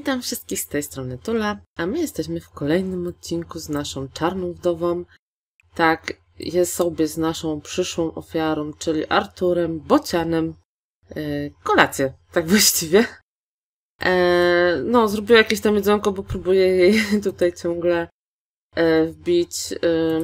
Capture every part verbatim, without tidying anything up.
Witam wszystkich z tej strony Tula, a my jesteśmy w kolejnym odcinku z naszą czarną wdową. Tak, jest sobie z naszą przyszłą ofiarą, czyli Arturem Bocianem, yy, kolację, tak właściwie. E, no, zrobiła jakieś tam jedzonko, bo próbuję jej tutaj ciągle e, wbić e,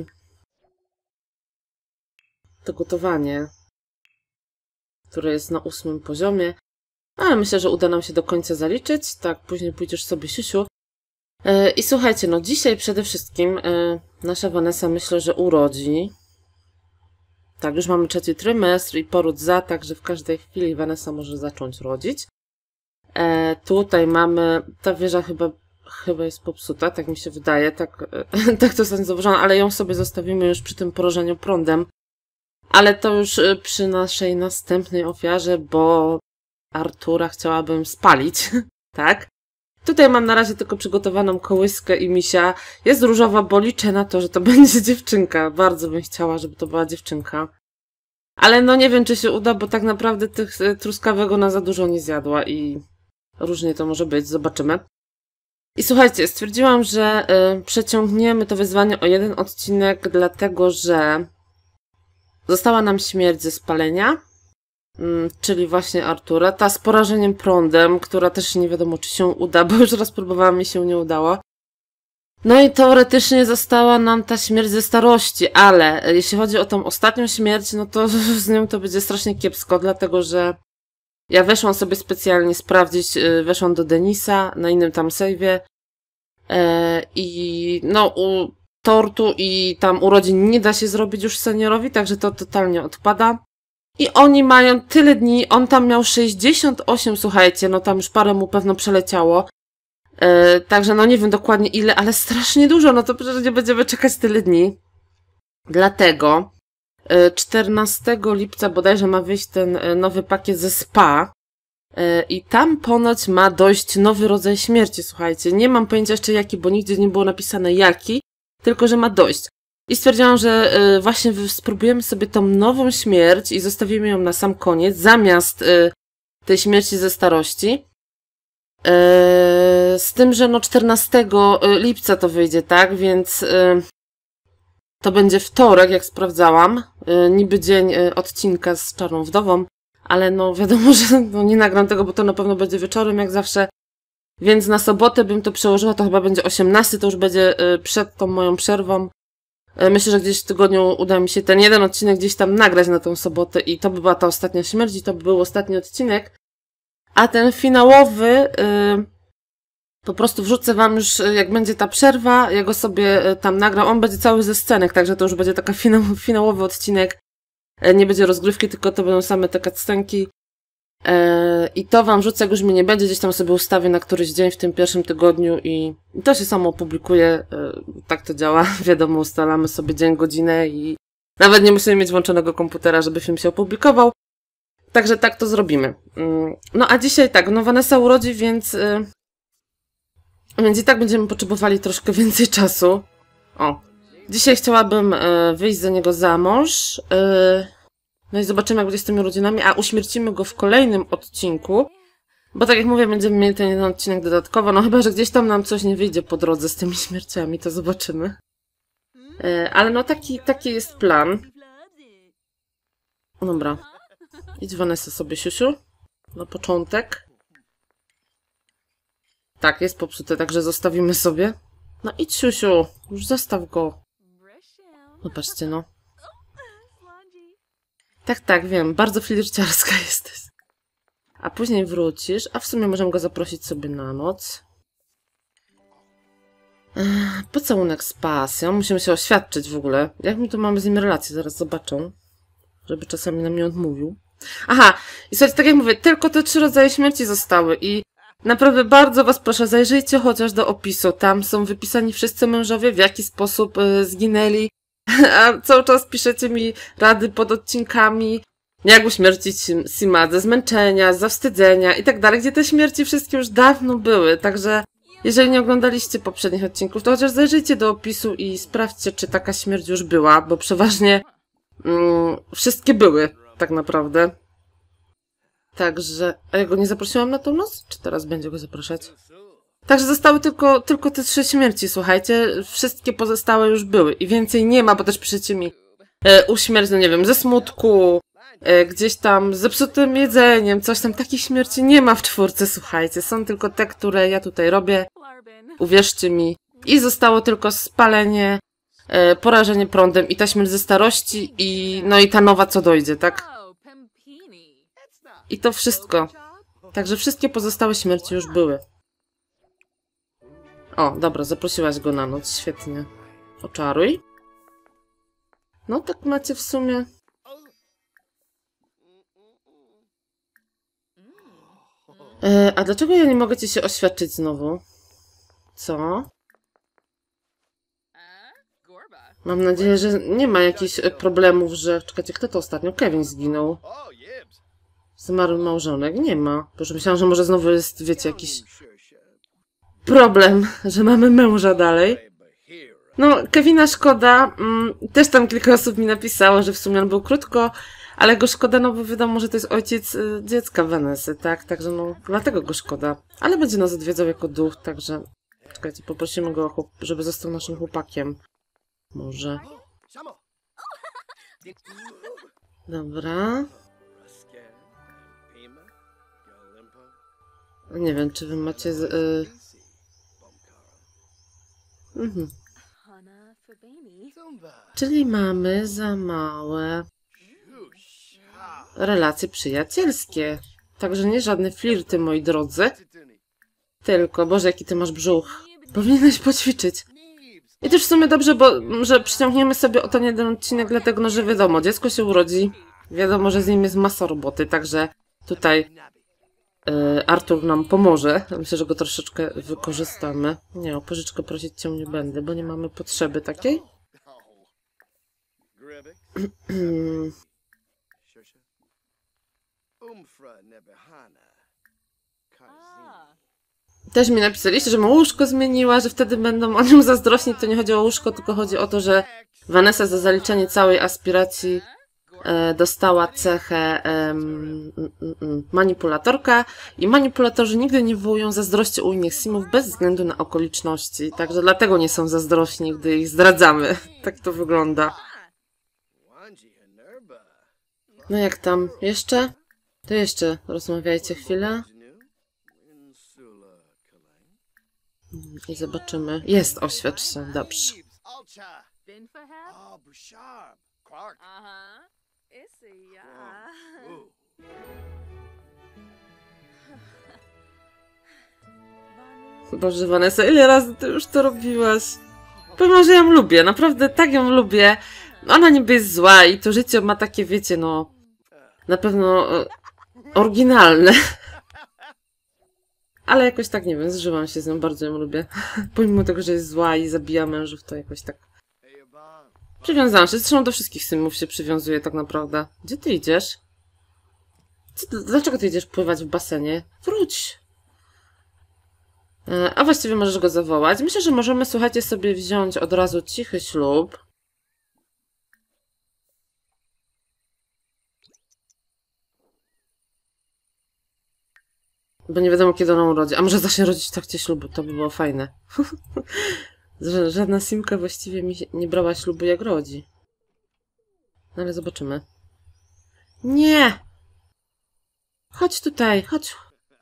to gotowanie, które jest na ósmym poziomie. Ale myślę, że uda nam się do końca zaliczyć. Tak, później pójdziesz sobie, siusiu. Yy, I słuchajcie, no dzisiaj przede wszystkim yy, nasza Vanessa myślę, że urodzi. Tak, już mamy trzeci trymestr i poród za, także w każdej chwili Vanessa może zacząć rodzić. Yy, tutaj mamy, ta wieża chyba, chyba jest popsuta, tak mi się wydaje, tak, yy, tak to zostanie zauważone, ale ją sobie zostawimy już przy tym porażeniu prądem. Ale to już yy, przy naszej następnej ofiarze, bo Artura chciałabym spalić, tak? Tutaj mam na razie tylko przygotowaną kołyskę i misia. Jest różowa, bo liczę na to, że to będzie dziewczynka. Bardzo bym chciała, żeby to była dziewczynka. Ale no nie wiem, czy się uda, bo tak naprawdę tych truskawek ona za dużo nie zjadła i różnie to może być. Zobaczymy. I słuchajcie, stwierdziłam, że y, przeciągniemy to wyzwanie o jeden odcinek, dlatego że została nam śmierć ze spalenia. Czyli właśnie Artura, ta z porażeniem prądem, która też nie wiadomo, czy się uda, bo już raz próbowałam i się nie udało. No i teoretycznie została nam ta śmierć ze starości, ale jeśli chodzi o tą ostatnią śmierć, no to z nią to będzie strasznie kiepsko, dlatego że ja weszłam sobie specjalnie sprawdzić, weszłam do Denisa na innym tam save'ie i no u tortu i tam urodzin nie da się zrobić już seniorowi, także to totalnie odpada. I oni mają tyle dni, on tam miał sześćdziesiąt osiem, słuchajcie, no tam już parę mu pewno przeleciało. Yy, także no nie wiem dokładnie ile, ale strasznie dużo, no to przecież nie będziemy czekać tyle dni. Dlatego yy, czternastego lipca bodajże ma wyjść ten yy, nowy pakiet ze spa. Yy, I tam ponoć ma dojść nowy rodzaj śmierci, słuchajcie. Nie mam pojęcia jeszcze jaki, bo nigdzie nie było napisane jaki, tylko że ma dojść. I stwierdziłam, że y, właśnie spróbujemy sobie tą nową śmierć i zostawimy ją na sam koniec, zamiast y, tej śmierci ze starości. Y, z tym, że no czternastego lipca to wyjdzie, tak? Więc y, to będzie wtorek, jak sprawdzałam. Y, niby dzień y, odcinka z Czarną Wdową, ale no wiadomo, że no, nie nagram tego, bo to na pewno będzie wieczorem, jak zawsze. Więc na sobotę bym to przełożyła, to chyba będzie osiemnasty, to już będzie y, przed tą moją przerwą. Myślę, że gdzieś w tygodniu uda mi się ten jeden odcinek gdzieś tam nagrać na tą sobotę i to by była ta ostatnia śmierć i to by był ostatni odcinek. A ten finałowy yy, po prostu wrzucę wam już, jak będzie ta przerwa, ja go sobie tam nagram. On będzie cały ze scenek, także to już będzie taka finał, finałowy odcinek. Nie będzie rozgrywki, tylko to będą same te cutscenki. Yy, I to wam wrzucę, jak już mnie nie będzie, gdzieś tam sobie ustawię na któryś dzień w tym pierwszym tygodniu i to się samo opublikuje. Yy, tak to działa. Wiadomo, ustalamy sobie dzień, godzinę i nawet nie musimy mieć włączonego komputera, żeby film się opublikował. Także tak to zrobimy. Yy, no a dzisiaj tak, no Vanessa urodzi, więc yy, więc i tak będziemy potrzebowali troszkę więcej czasu. O, dzisiaj chciałabym yy, wyjść za niego za mąż. Yy, No i zobaczymy, jak będzie z tymi rodzinami, a uśmiercimy go w kolejnym odcinku, bo tak jak mówię, będziemy mieli ten jeden odcinek dodatkowo, no chyba, że gdzieś tam nam coś nie wyjdzie po drodze z tymi śmierciami, to zobaczymy. E, ale no taki, taki jest plan. Dobra. Idź Vanessa sobie, siusiu. Na początek. Tak, jest popsute, także zostawimy sobie. No idź, siusiu. Już zostaw go. No patrzcie, no. Tak, tak, wiem. Bardzo flirciarska jesteś. A później wrócisz, a w sumie możemy go zaprosić sobie na noc. Ech, pocałunek z pasją. Musimy się oświadczyć w ogóle. Jak my tu mamy z nim relację? Zaraz zobaczę. Żeby czasami nam nie odmówił. Aha, i słuchajcie, tak jak mówię, tylko te trzy rodzaje śmierci zostały i naprawdę bardzo was proszę, zajrzyjcie chociaż do opisu. Tam są wypisani wszyscy mężowie, w jaki sposób y, zginęli. A cały czas piszecie mi rady pod odcinkami, jak uśmiercić Sima ze zmęczenia, z zawstydzenia i tak dalej, gdzie te śmierci wszystkie już dawno były, także jeżeli nie oglądaliście poprzednich odcinków, to chociaż zajrzyjcie do opisu i sprawdźcie, czy taka śmierć już była, bo przeważnie mm, wszystkie były, tak naprawdę. Także, a ja go nie zaprosiłam na tą noc? Czy teraz będzie go zapraszać? Także zostały tylko, tylko te trzy śmierci, słuchajcie. Wszystkie pozostałe już były. I więcej nie ma, bo też piszecie mi e, uśmierć, no nie wiem, ze smutku, e, gdzieś tam z zepsutym jedzeniem, coś tam. Takich śmierci nie ma w czwórce, słuchajcie. Są tylko te, które ja tutaj robię. Uwierzcie mi. I zostało tylko spalenie, e, porażenie prądem i ta śmierć ze starości i no i ta nowa, co dojdzie, tak? I to wszystko. Także wszystkie pozostałe śmierci już były. O, dobra, zaprosiłaś go na noc, świetnie. Oczaruj. No tak macie w sumie. E, a dlaczego ja nie mogę ci się oświadczyć znowu? Co? Mam nadzieję, że nie ma jakichś problemów, że... Czekajcie, kto to ostatnio? Kevin zginął. Zmarł małżonek? Nie ma. Boże, myślałam, że może znowu jest, wiecie, jakiś problem, że mamy męża dalej. No, Kevina szkoda. Mm, też tam kilka osób mi napisało, że w sumie on był krótko, ale go szkoda, no bo wiadomo, że to jest ojciec y, dziecka Vanessy, tak? Także no, dlatego go szkoda. Ale będzie nas odwiedzał jako duch, także... Czekajcie, poprosimy go, żeby został naszym chłopakiem. Może. Dobra. Nie wiem, czy wy macie... Z, y... mhm. Czyli mamy za małe relacje przyjacielskie. Także nie żadne flirty, moi drodzy. Tylko, Boże, jaki ty masz brzuch. Powinieneś poćwiczyć. I też w sumie dobrze, bo że przyciągniemy sobie o ten jeden odcinek, dlatego, no, że wiadomo, dziecko się urodzi. Wiadomo, że z nim jest masa roboty, także tutaj y, Artur nam pomoże. Myślę, że go troszeczkę wykorzystamy. Nie, o pożyczkę prosić cię nie będę, bo nie mamy potrzeby takiej. Też mi napisaliście, że mu łóżko zmieniła, że wtedy będą o nią zazdrośni. To nie chodzi o łóżko, tylko chodzi o to, że Vanessa za zaliczenie całej aspiracji e, dostała cechę e, m, m, m, manipulatorka i manipulatorzy nigdy nie wywołują zazdrości u innych simów bez względu na okoliczności. Także dlatego nie są zazdrośni, gdy ich zdradzamy. Tak to wygląda. No jak tam? Jeszcze? To jeszcze rozmawiajcie chwilę. I zobaczymy. Jest, oświadcz się. Dobrze. Boże, Vanessa, ile razy ty już to robiłaś? Powiem, że ja ją lubię. Naprawdę tak ją lubię. Ona niby jest zła i to życie ma takie, wiecie, no... Na pewno... E, oryginalne. Ale jakoś tak, nie wiem, zżywam się z nią, bardzo ją lubię. Pomimo tego, że jest zła i zabija mężów, to jakoś tak... Przywiązałam się, zresztą do wszystkich synów się przywiązuje tak naprawdę. Gdzie ty idziesz? Co, dlaczego ty idziesz pływać w basenie? Wróć! E, a właściwie możesz go zawołać. Myślę, że możemy, słuchajcie, sobie wziąć od razu cichy ślub. Bo nie wiadomo, kiedy ona urodzi. A może zacznie rodzić w trakcie ślubu, to by było fajne. Żadna simka właściwie mi nie brała ślubu, jak rodzi. No ale zobaczymy. Nie! Chodź tutaj, chodź.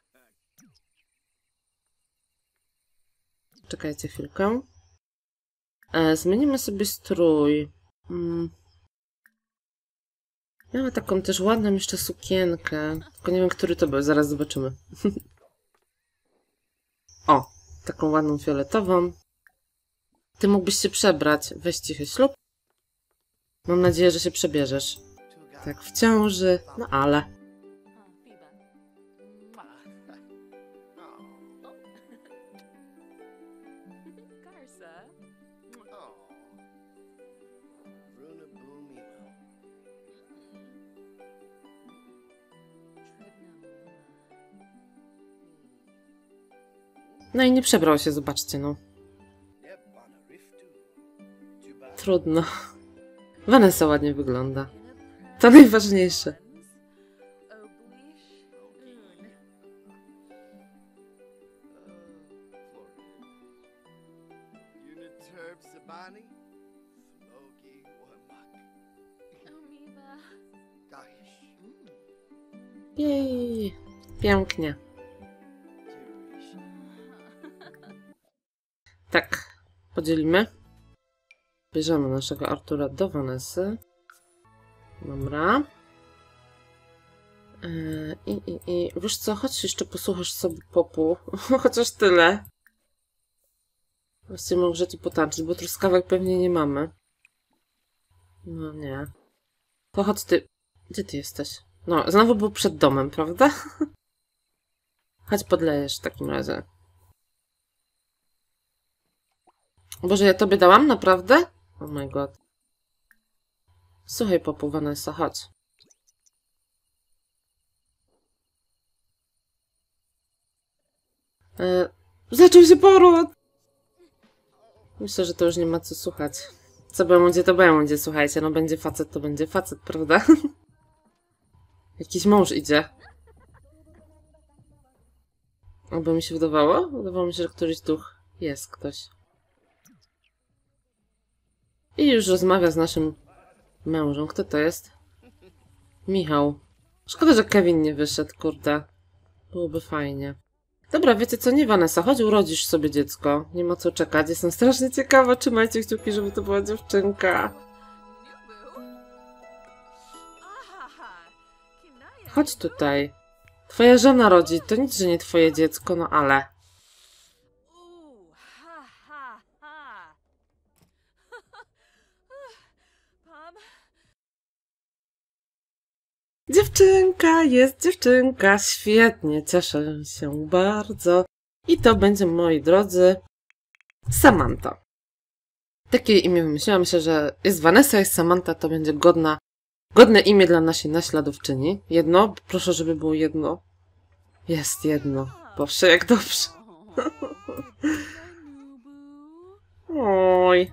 Czekajcie chwilkę. E, zmienimy sobie strój. Mm. Miała taką też ładną jeszcze sukienkę. Tylko nie wiem, który to był. Zaraz zobaczymy. O, taką ładną fioletową. Ty mógłbyś się przebrać. Weź cichy ślub. Mam nadzieję, że się przebierzesz. Tak, w ciąży. No ale... No i nie przebrał się, zobaczcie, no. Trudno. Vanessa ładnie wygląda. To najważniejsze. Jej, pięknie. Tak, podzielimy. Bierzemy naszego Artura do Vanessy. Dobra. Yy, I, i, i wiesz co, chodź jeszcze posłuchasz sobie popu. Chociaż tyle. Właściwie może ci potańczyć, bo truskawek pewnie nie mamy. No nie. To chodź ty. Gdzie ty jesteś? No, znowu był przed domem, prawda? Chodź podlejesz w takim razie. Boże, ja tobie dałam? Naprawdę? Oh my god. Słuchaj, popu, Vanessa, chodź. E, zaczął się poród! Myślę, że to już nie ma co słuchać. Co będzie, to będzie, słuchajcie. No będzie facet, to będzie facet, prawda? Jakiś mąż idzie. Albo mi się wydawało? Wydawało mi się, że któryś duch. Jest ktoś. I już rozmawia z naszym mężem. Kto to jest? Michał. Szkoda, że Kevin nie wyszedł, kurde. Byłoby fajnie. Dobra, wiecie co? Nie, Vanessa, chodź urodzisz sobie dziecko. Nie ma co czekać. Jestem strasznie ciekawa. Trzymajcie kciuki, żeby to była dziewczynka. Chodź tutaj. Twoja żona rodzi. To nic, że nie twoje dziecko, no ale... Dziewczynka, jest dziewczynka. Świetnie, cieszę się bardzo. I to będzie, moi drodzy, Samantha. Takie imię wymyśliłam. Myślę, że jest Vanessa, jest Samantha, to będzie godna, godne imię dla naszej naśladowczyni. Jedno? Proszę, żeby było jedno. Jest jedno. Boże, jak dobrze. Oj.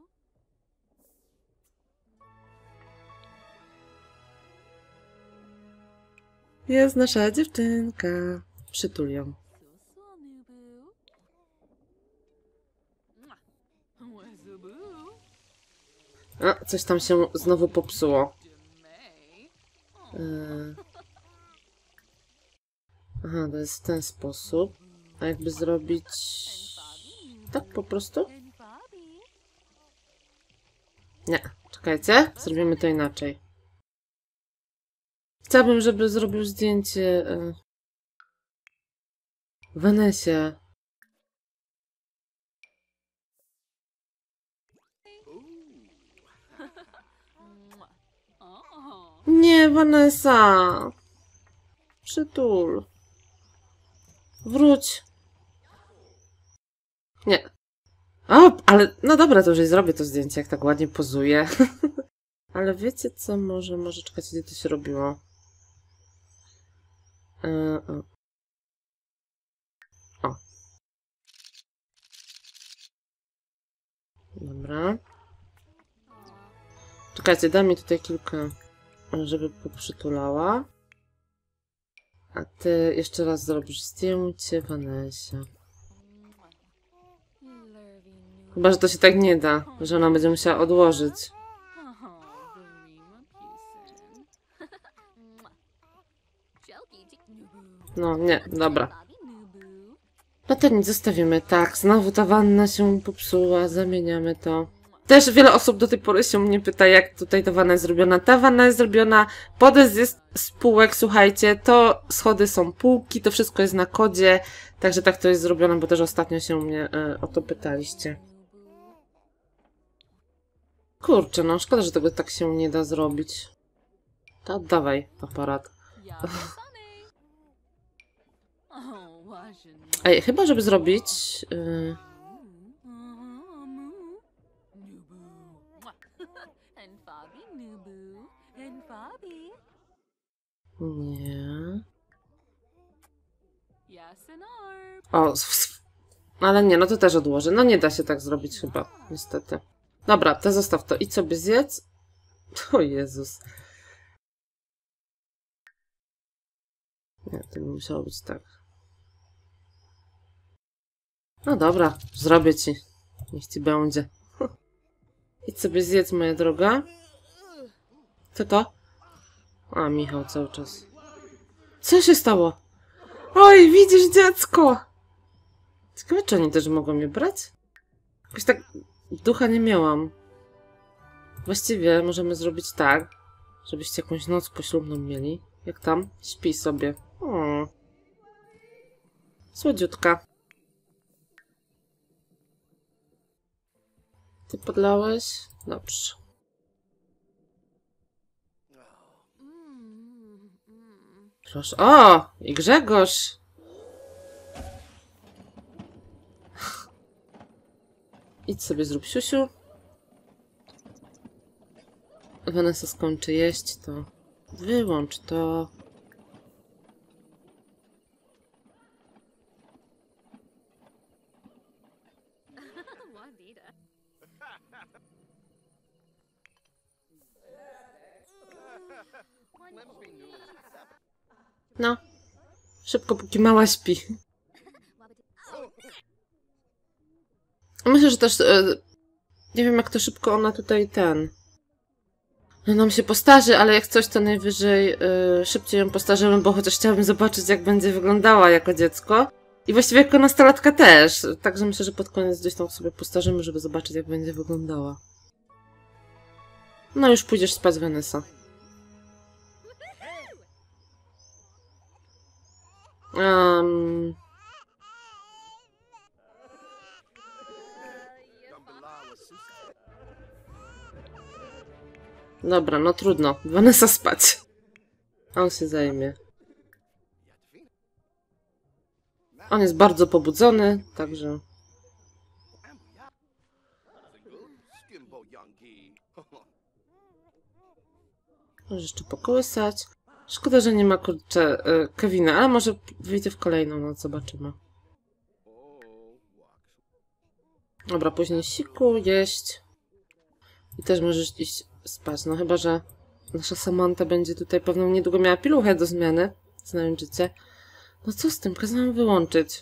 Jest nasza dziewczynka. Przytul ją. A, coś tam się znowu popsuło. Yy. Aha, to jest w ten sposób. A jakby zrobić... tak po prostu? Nie, czekajcie. Zrobimy to inaczej. Chciałabym, żeby zrobił zdjęcie... Yy... Vanessie. Nie, Vanessa. Przytul. Wróć. Nie. O, ale no dobra, to już jej zrobię to zdjęcie, jak tak ładnie pozuje. Ale wiecie co? Może, może czekajcie, gdzie to się robiło. Yy, o. o. Dobra. Czekajcie, daj mi tutaj kilka, żeby poprzytulała. A ty jeszcze raz zrobisz zdjęcie Vanessie. Chyba, że to się tak nie da, że ona będzie musiała odłożyć. No, nie, dobra. No to nic, zostawimy. Tak, znowu ta wanna się popsuła, zamieniamy to. Też wiele osób do tej pory się mnie pyta, jak tutaj ta wanna jest zrobiona. Ta wanna jest zrobiona, podest jest z półek, słuchajcie, to schody są półki, to wszystko jest na kodzie, także tak to jest zrobione, bo też ostatnio się mnie y, o to pytaliście. Kurczę, no szkoda, że tego tak się nie da zrobić. To oddawaj aparat. Ej, chyba żeby zrobić... Yy... Nie. O, ale nie, no to też odłożę. No nie da się tak zrobić chyba, niestety. Dobra, to zostaw to. Idź sobie zjedz. O Jezus. Nie, to by musiało być tak. No dobra, zrobię ci. Niech ci będzie. Idź sobie zjedz, moja droga. Co to? A, Michał cały czas. Co się stało? Oj, widzisz dziecko! Ciekawe, czy oni też mogą mnie brać? Jakoś tak ducha nie miałam. Właściwie możemy zrobić tak, żebyście jakąś noc poślubną mieli. Jak tam? Śpi sobie. O. Słodziutka. Ty podlałeś? Dobrze. Proszę. O! I Grzegorz! Idź sobie zrób siusiu. Vanessa skończy jeść, to wyłącz to. No. Szybko, póki mała śpi. Myślę, że też... E, nie wiem, jak to szybko ona tutaj ten... No nam się postarzy, ale jak coś, to najwyżej e, szybciej ją postarzymy, bo chociaż chciałabym zobaczyć, jak będzie wyglądała jako dziecko. I właściwie jako nastolatka też. Także myślę, że pod koniec gdzieś tam sobie postarzymy, żeby zobaczyć, jak będzie wyglądała. No już pójdziesz spać, Vanessa. Um... Dobra, no trudno. Vanessa spać. A on się zajmie. On jest bardzo pobudzony, także... Może jeszcze pokołysać. Szkoda, że nie ma, kurczę, Kevina, ale może wyjdzie w kolejną noc, zobaczymy. Dobra, później siku, jeść. I też możesz iść spać, no chyba, że nasza Samantha będzie tutaj pewno niedługo miała piluchę do zmiany, znając życie. No co z tym? Kazałam wyłączyć.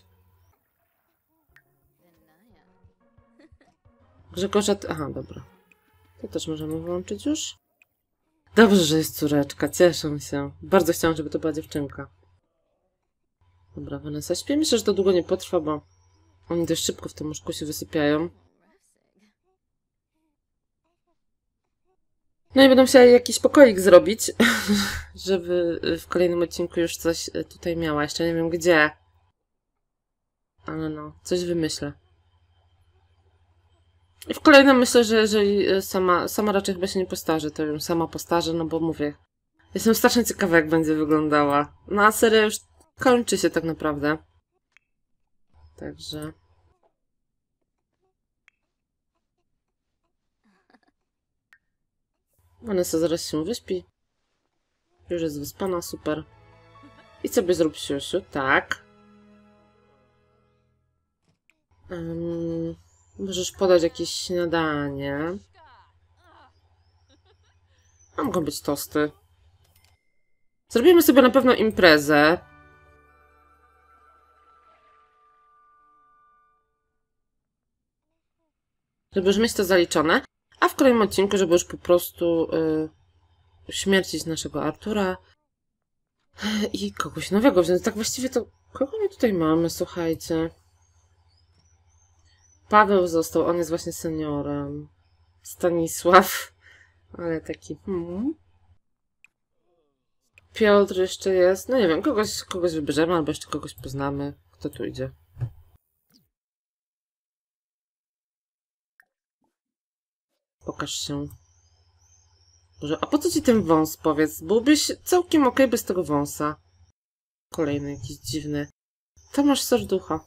Grzegorza... Aha, dobra. To też możemy wyłączyć już. Dobrze, że jest córeczka, cieszę się. Bardzo chciałam, żeby to była dziewczynka. Dobra, Vanessa śpi. Myślę, że to długo nie potrwa, bo oni dość szybko w tym łóżku się wysypiają. No i będę musiała jakiś pokoik zrobić, żeby w kolejnym odcinku już coś tutaj miała. Jeszcze nie wiem gdzie. Ale no, coś wymyślę. I w kolejnym myślę, że jeżeli sama, sama raczej chyba się nie postarzy, to ją sama postarzę, no bo mówię. Jestem strasznie ciekawa, jak będzie wyglądała. No a seria już kończy się tak naprawdę. Także... Vanessa zaraz się wyśpi. Już jest wyspana, super. I sobie zrób siusiu, tak. Um, możesz podać jakieś śniadanie. A mogą być tosty. Zrobimy sobie na pewno imprezę. Żeby już mieć to zaliczone. A w kolejnym odcinku, żeby już po prostu yy, uśmiercić naszego Artura i kogoś nowego wziąć. Tak właściwie to... Kogo my tutaj mamy, słuchajcie? Paweł został, on jest właśnie seniorem. Stanisław, ale taki... Hmm. Piotr jeszcze jest. No nie wiem, kogoś, kogoś wybierzemy, albo jeszcze kogoś poznamy. Kto tu idzie? Pokaż się. Boże, a po co ci ten wąs, powiedz? Byłbyś całkiem okej bez tego wąsa. Kolejny jakiś dziwny. To masz serducha.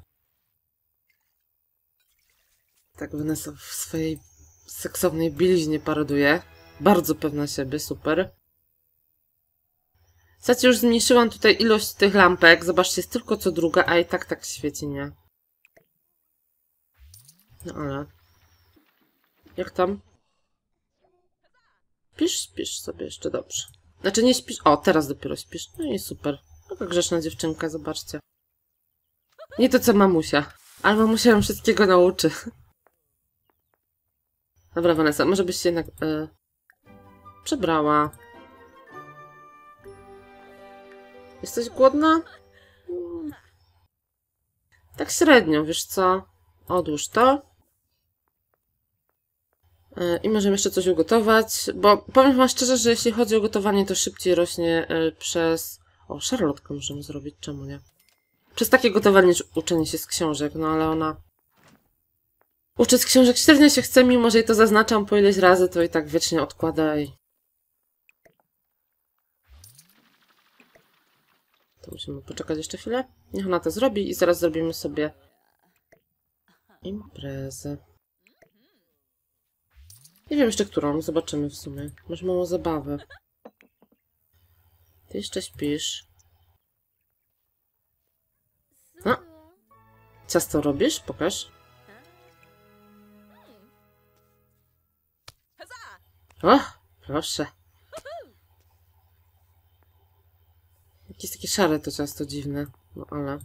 Tak Vanessa w swojej seksownej bieliźnie paroduje. Bardzo pewna siebie, super. Słuchajcie, już zmniejszyłam tutaj ilość tych lampek. Zobaczcie, jest tylko co druga, a i tak tak świeci, nie? No ale... Jak tam? Śpisz? Śpisz sobie jeszcze, dobrze. Znaczy nie śpisz... O, teraz dopiero śpisz. No i super. Taka grzeczna dziewczynka, zobaczcie. Nie to co mamusia. Ale mamusia ją wszystkiego nauczy. Dobra, Vanessa, może byś się jednak e, przebrała. Jesteś głodna? Hmm. Tak średnio, wiesz co? Odłóż to. Yy, I możemy jeszcze coś ugotować, bo powiem wam szczerze, że jeśli chodzi o gotowanie, to szybciej rośnie yy, przez... O, szarlotkę możemy zrobić, czemu nie? Przez takie gotowanie niż uczenie się z książek, no ale ona... Uczy z książek średnio się chce, mimo że jej to zaznaczam po ileś razy, to i tak wiecznie odkłada i... To musimy poczekać jeszcze chwilę. Niech ona to zrobi i zaraz zrobimy sobie imprezę. Nie wiem jeszcze którą, zobaczymy w sumie. Masz mało zabawy. Ty jeszcze śpisz. No. Ciasto robisz? Pokaż. O, proszę. Jakieś takie szare to ciasto dziwne. No ale...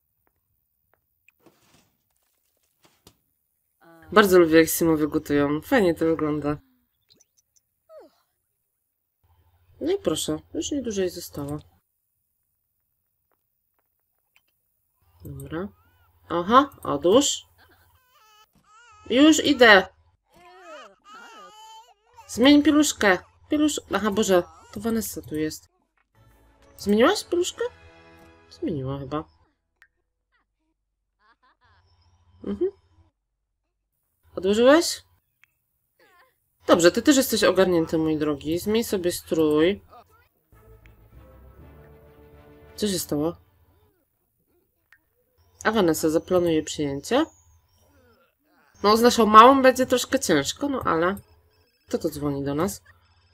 Bardzo lubię, jak Simowie gotują. Fajnie to wygląda. No i proszę, już nie dłużej zostało. Dobra. Aha, odłóż. Już idę. Zmień pieluszkę. Pielusz... Aha, Boże, to Vanessa tu jest. Zmieniłaś pieluszkę? Zmieniła chyba. Mhm. Odłożyłeś? Dobrze, ty też jesteś ogarnięty, mój drogi. Zmień sobie strój. Co się stało? A Vanessa zaplanuje przyjęcie? No, z naszą małą będzie troszkę ciężko, no ale... Kto to dzwoni do nas?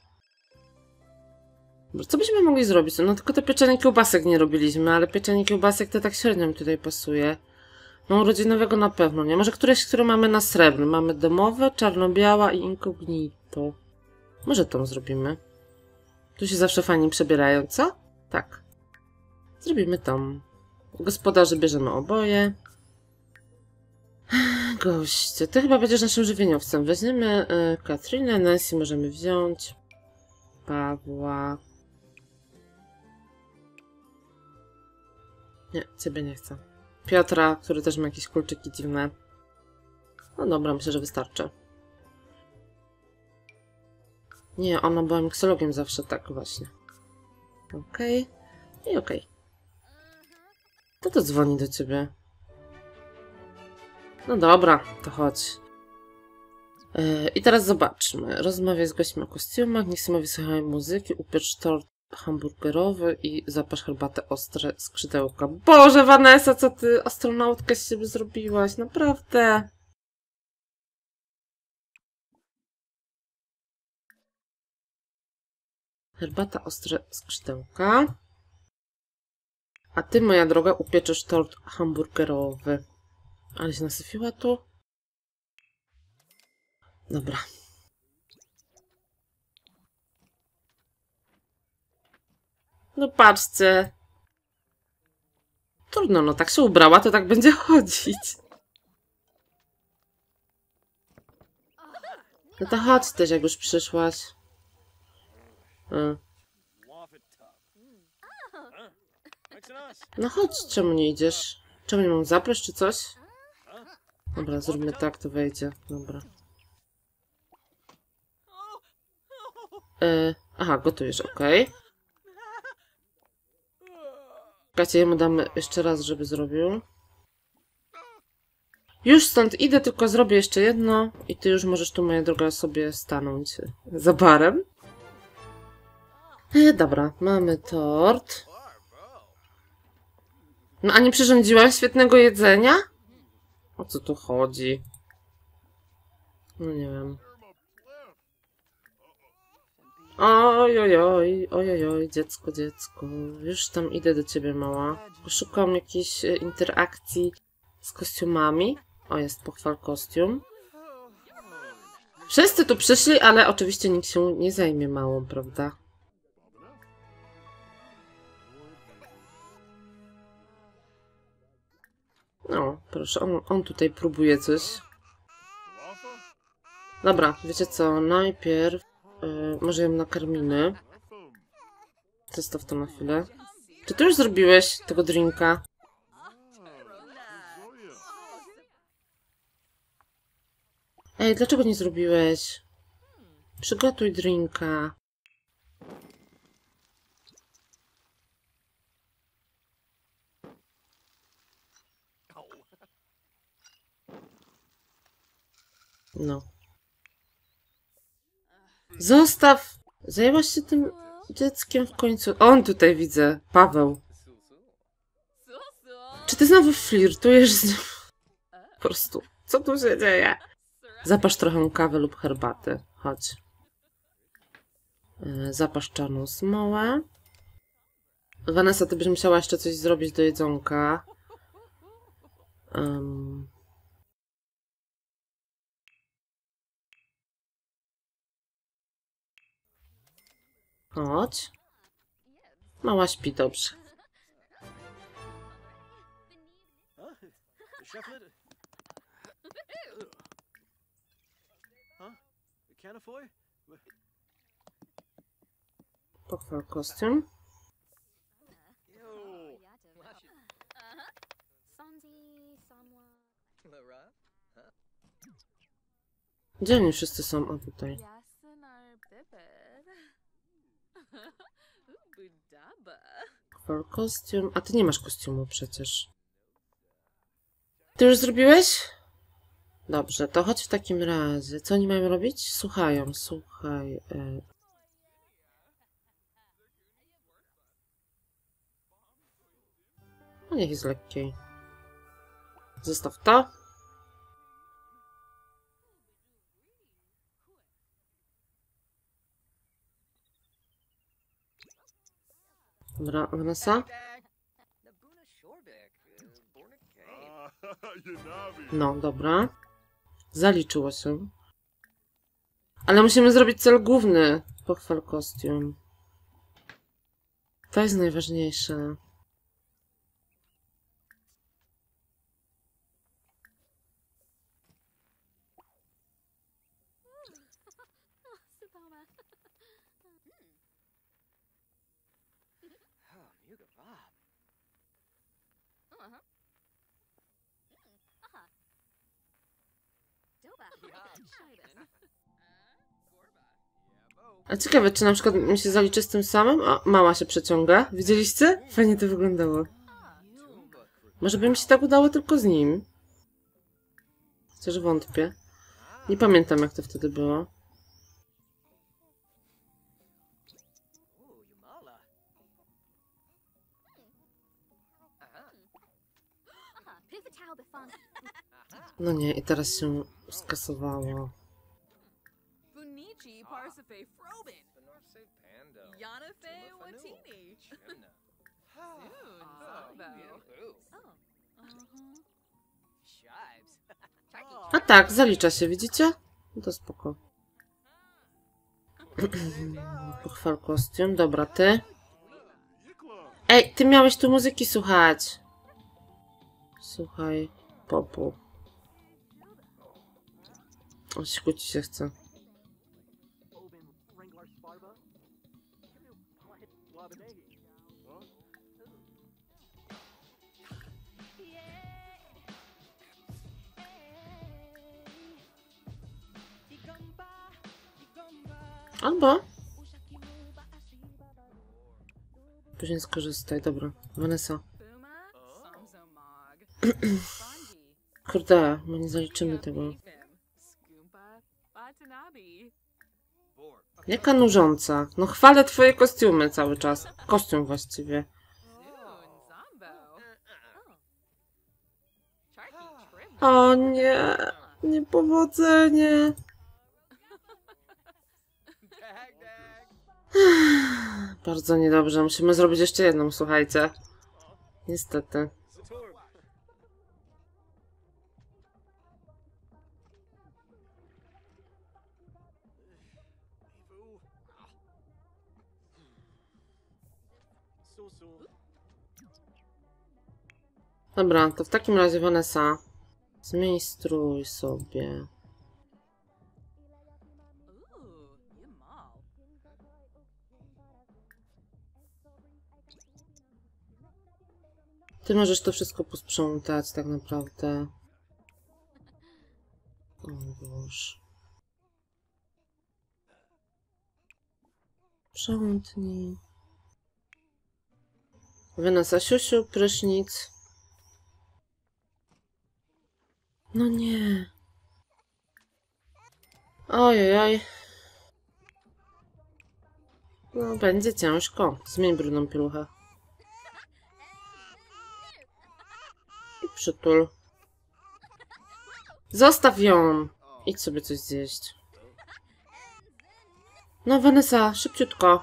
Co byśmy mogli zrobić? No tylko te pieczenie kiełbasek nie robiliśmy, ale pieczenie kiełbasek to tak średnio mi tutaj pasuje. No urodzinowego na pewno nie. Może któreś, które mamy na srebrnym. Mamy domowe, czarno-biała i incognito. Może tą zrobimy. Tu się zawsze fajnie przebierają, co? Tak. Zrobimy tą. Gospodarzy bierzemy oboje. Goście. Ty chyba będziesz naszym żywieniowcem. Weźmiemy y, Katrinę, Nancy możemy wziąć. Pawła. Nie, ciebie nie chcę. Piotra, który też ma jakieś kulczyki dziwne. No dobra, myślę, że wystarczy. Nie, ona była miksologiem zawsze, tak właśnie. Okej. Okay. I okej. Okay. Kto to dzwoni do ciebie? No dobra, to chodź. Yy, I teraz zobaczmy. Rozmawiaj z gośćmi o kostiumach, niech sobie wysłuchają muzyki, upiecz tort hamburgerowy i zapasz herbatę ostre skrzydełka. Boże, Vanessa, co ty astronautkę z siebie zrobiłaś? Naprawdę. Herbata ostre skrzydełka. A ty, moja droga, upieczysz tort hamburgerowy. Ale się nasyfiła tu? Dobra. No patrzcie. Trudno, no tak się ubrała, to tak będzie chodzić. No to chodź też, jak już przyszłaś. A. No chodź, czemu nie idziesz? Czemu nie mam zaprosić czy coś? Dobra, zróbmy tak, to wejdzie. Dobra. E, aha, gotujesz, okej. Okay. Czekajcie, jemu damy jeszcze raz, żeby zrobił. Już stąd idę, tylko zrobię jeszcze jedno i ty już możesz tu, moja droga, sobie stanąć za barem. E, dobra, mamy tort. No a nie przyrządziłaś świetnego jedzenia? O co tu chodzi? No nie wiem. Oj, oj, oj, oj, oj, oj, dziecko, dziecko. Już tam idę do ciebie, mała. Szukam jakiejś interakcji z kostiumami. O, jest pochwal kostium. Wszyscy tu przyszli, ale oczywiście nikt się nie zajmie małą, prawda? No, proszę, on, on tutaj próbuje coś. Dobra, wiecie co, najpierw yy, może ją nakarmimy. Zostaw to na chwilę. Czy ty już zrobiłeś tego drinka? Ej, dlaczego nie zrobiłeś? Przygotuj drinka. No. Zostaw! Zajęłaś się tym dzieckiem w końcu. On tutaj widzę. Paweł. Czy ty znowu flirtujesz z nim? Po prostu. Co tu się dzieje? Zapasz trochę kawy lub herbaty. Chodź. Zapasz czarną smołę. Vanessa, ty byś musiała jeszcze coś zrobić do jedzonka. Um. Chodź. Mała śpi dobrze. Pochwal kostium. Gdzie oni wszyscy są? O, tutaj. Pochwal kostium. A ty nie masz kostiumu przecież. Ty już zrobiłeś? Dobrze, to chodź w takim razie. Co oni mają robić? Słuchają, słuchaj. Y No niech jest lekkiej. Zostaw to. Dobra, Vanessa? No, dobra. Zaliczyło się. Ale musimy zrobić cel główny. Pochwal kostium. To jest najważniejsze. A ciekawe, czy na przykład mi się zaliczy z tym samym? O, mała się przeciąga. Widzieliście? Fajnie to wyglądało. Może by mi się tak udało tylko z nim. Chociaż wątpię. Nie pamiętam, jak to wtedy było. No nie, i teraz się skasowało. A tak, zalicza się, widzicie? No to spoko. Pochwal kostium, dobra, ty. Ej, ty miałeś tu muzyki słuchać. Słuchaj, popu. O, siku ci się chce. Albo później skorzystaj, dobra. Vanessa. Kurde, my nie zaliczymy tego. Jaka nużąca. No chwalę twoje kostiumy cały czas. Kostium właściwie. O nie. Niepowodzenie. Bardzo niedobrze. Musimy zrobić jeszcze jedną, słuchajcie. Niestety. Dobra, to w takim razie Vanessa, zmień strój sobie. Ty możesz to wszystko posprzątać tak naprawdę. O Boże. Sprzątnij. Vanessa, siusiu, prysznic. No nie. Ojej. No, będzie ciężko. Zmień brudną pieluchę. I przytul. Zostaw ją! Idź sobie coś zjeść. No, Vanessa, szybciutko.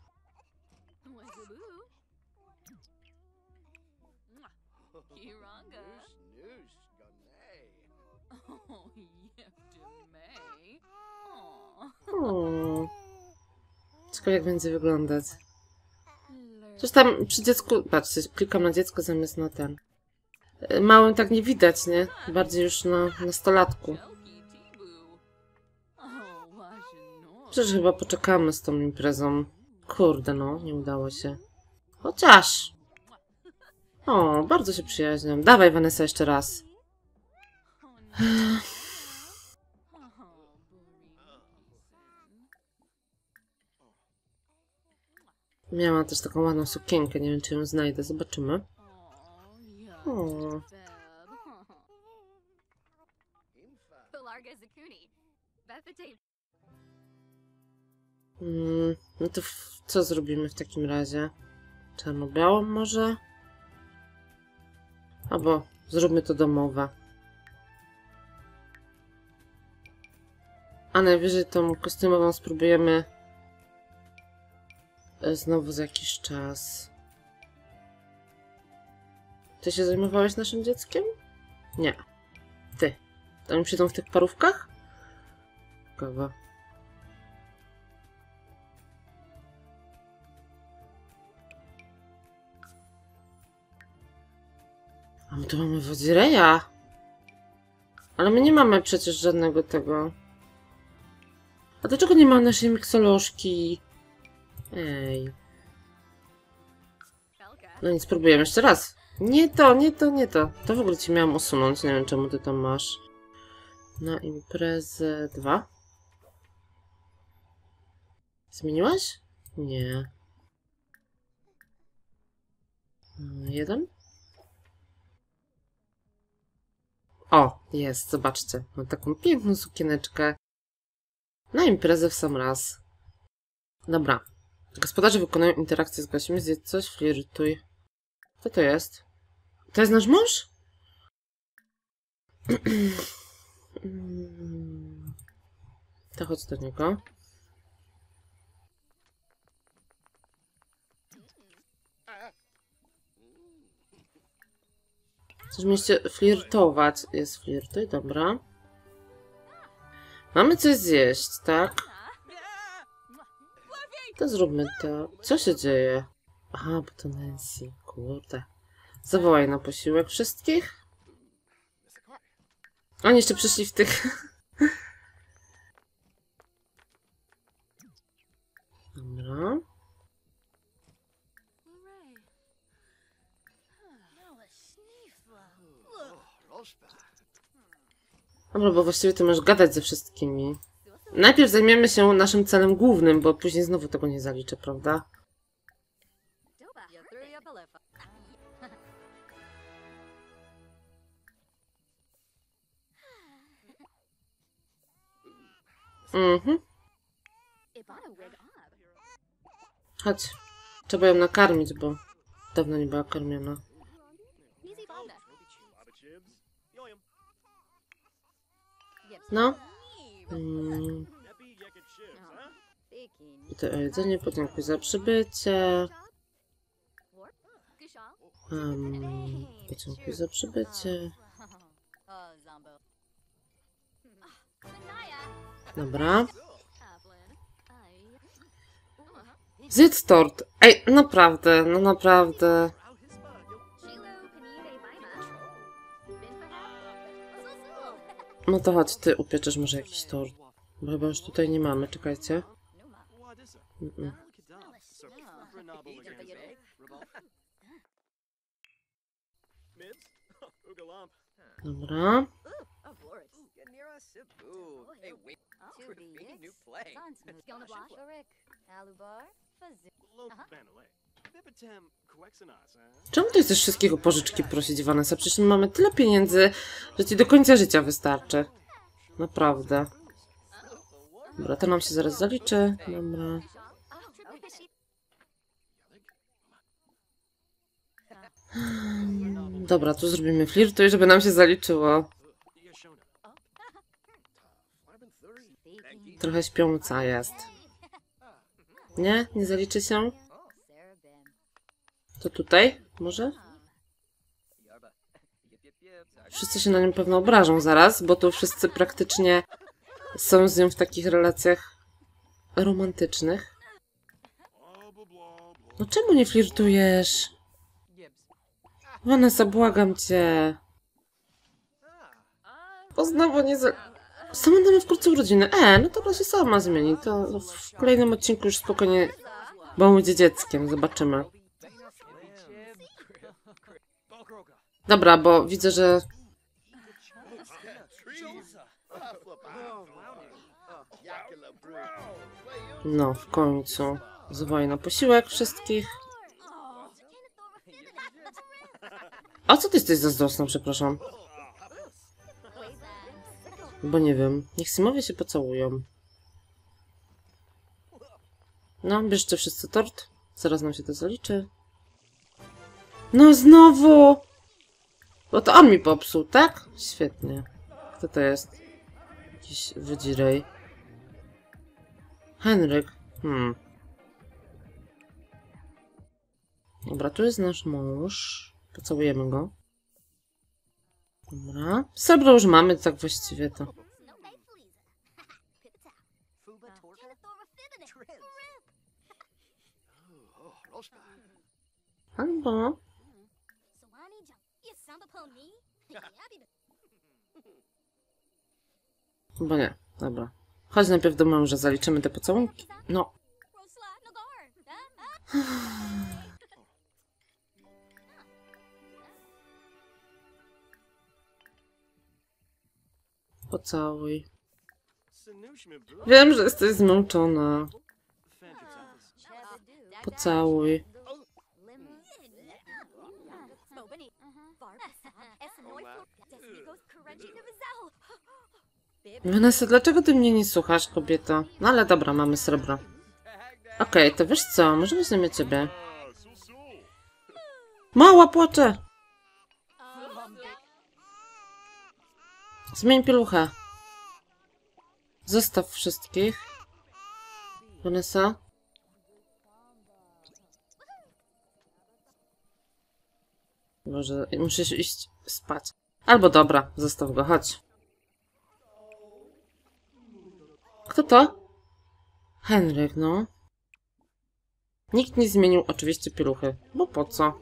O. Ciekawe, jak będzie wyglądać. Coś tam przy dziecku... Patrzcie, klikam na dziecko zamiast na ten. Małym tak nie widać, nie? Bardziej już na nastolatku. Przecież chyba poczekamy z tą imprezą. Kurde no, nie udało się. Chociaż... O, bardzo się przyjaźniam. Dawaj, Vanessa, jeszcze raz. Miałam też taką ładną sukienkę, nie wiem, czy ją znajdę. Zobaczymy. O. Mm, no to w, co zrobimy w takim razie? Czarno-białą może? Albo zróbmy to domowe. A najwyżej tą kostiumową spróbujemy znowu za jakiś czas. Ty się zajmowałeś naszym dzieckiem? Nie. Ty. Oni przyjdą w tych parówkach? Kawa. A my tu mamy Wodzireja. Ale my nie mamy przecież żadnego tego. A dlaczego nie ma naszej miksolożki? Ej. No nic, spróbujemy jeszcze raz. Nie to, nie to, nie to. To w ogóle ci miałam usunąć. Nie wiem, czemu ty tam masz. Na imprezę dwa. Zmieniłaś? Nie. Jeden? O, jest, zobaczcie. Mam taką piękną sukieneczkę. Na imprezę w sam raz. Dobra. Gospodarze wykonują interakcję z gośćmi. Zjedz coś, flirtuj. Co to jest? To jest nasz mąż? To chodź do niego. Coś mieliście flirtować. Jest flirtuj, dobra. Mamy coś zjeść, tak? To zróbmy to. Co się dzieje? Aha, bo to Nancy. Kurde. Zawołaj na posiłek wszystkich. Oni jeszcze przyszli w tych... Dobra. Dobra, bo właściwie ty możesz gadać ze wszystkimi. Najpierw zajmiemy się naszym celem głównym, bo później znowu tego nie zaliczę, prawda? Mhm. Chodź. Trzeba ją nakarmić, bo dawno nie była karmiona. No. Hmm. To jedzenie, podziękuj za przybycie. Um, podziękuj za przybycie. Dobra. Zjedz tort. Ej, naprawdę, no naprawdę. No to chodź, ty upieczesz może jakiś tort. Bo chyba już tutaj nie mamy, czekajcie. Mm -mm. Dobra. Czemu ty chcesz wszystkiego pożyczki prosić, Vanessa? Przecież my mamy tyle pieniędzy, że ci do końca życia wystarczy. Naprawdę. Dobra, to nam się zaraz zaliczy. Dobra. Dobra, tu zrobimy flirtuj, żeby nam się zaliczyło. Trochę śpiąca jest. Nie? Nie zaliczy się? To tutaj? Może? Wszyscy się na nią pewno obrażą zaraz, bo tu wszyscy praktycznie są z nią w takich relacjach romantycznych. No czemu nie flirtujesz? Vanessa, błagam cię. O, znowu nie za... Sama mamy wkrótce urodziny. E, no to ona się sama zmieni. To w kolejnym odcinku już spokojnie, bo będzie dzieckiem. Zobaczymy. Dobra, bo widzę, że... No, w końcu. Zwoję na posiłek wszystkich. A co ty jesteś zazdrosna, przepraszam? Bo nie wiem. Niech Simowie się pocałują. No, bierzcie wszyscy tort. Zaraz nam się to zaliczy. No znowu! Bo to on mi popsuł, tak? Świetnie. Kto to jest? Jakiś wydzirej. Henryk. Hmm. Dobra, tu jest nasz mąż. Pocałujemy go. Dobra. Srebro już mamy, tak właściwie to. Albo... Bo nie. Dobra. Chodź najpierw do męża, zaliczymy te pocałunki. No. Pocałuj. Wiem, że jesteś zmęczona. Pocałuj. Vanessa, dlaczego ty mnie nie słuchasz, kobieto? No ale dobra, mamy srebro. Okej, okay, to wiesz co? Może weźmiemy ciebie. Mała płacze! Zmień pieluchę. Zostaw wszystkich. Vanessa? Boże, muszę iść spać. Albo dobra, zostaw go, chodź. Kto to? Henryk, no. Nikt nie zmienił oczywiście pieluchy. Bo po co?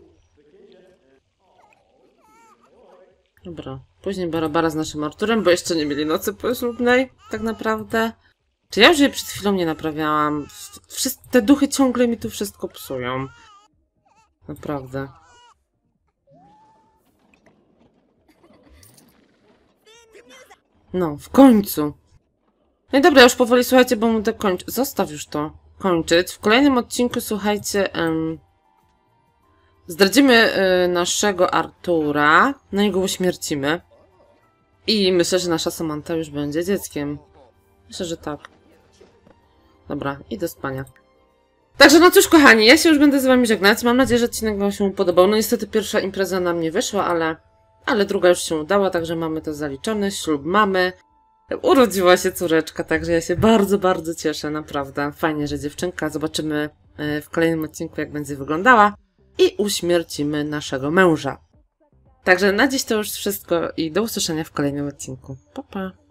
Dobra. Później Barabara z naszym Arturem, bo jeszcze nie mieli nocy poślubnej, tak naprawdę. Czy ja już je przed chwilą nie naprawiałam? Wszyst- te duchy ciągle mi tu wszystko psują. Naprawdę. No, w końcu. No i dobra, już powoli, słuchajcie, bo mu to kończy. Zostaw już to kończyć. W kolejnym odcinku, słuchajcie, um, zdradzimy y, naszego Artura, no i go uśmiercimy. I myślę, że nasza Samantha już będzie dzieckiem. Myślę, że tak. Dobra, i do spania. Także no cóż, kochani, ja się już będę z wami żegnać. Mam nadzieję, że odcinek wam się podobał. No niestety pierwsza impreza nam nie wyszła, ale, ale druga już się udała, także mamy to zaliczone. Ślub mamy. Urodziła się córeczka, także ja się bardzo, bardzo cieszę, naprawdę. Fajnie, że dziewczynka. Zobaczymy w kolejnym odcinku, jak będzie wyglądała. I uśmiercimy naszego męża. Także na dziś to już wszystko i do usłyszenia w kolejnym odcinku. Pa, pa.